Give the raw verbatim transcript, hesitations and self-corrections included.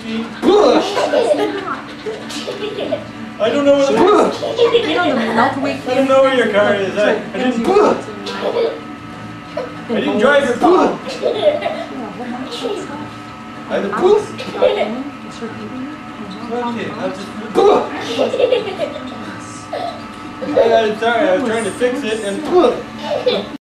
Steve? I don't know where the You know the meltaway I don't know where your car is. I, I didn't I didn't drive your car. I had to poof. Okay, I'll just I, I'm sorry, I was trying to fix it and